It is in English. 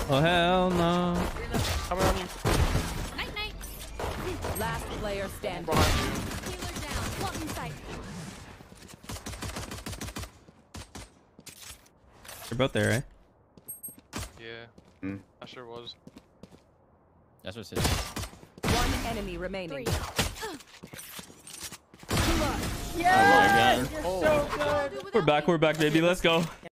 Oh hell no. Coming on you. Night night. Last player standing. Healer down. Blocking sight. They're both there, right? Yeah. I sure was. That's what it says. One enemy remaining. 3. Yeah. Oh my god. We're back, baby. Let's go.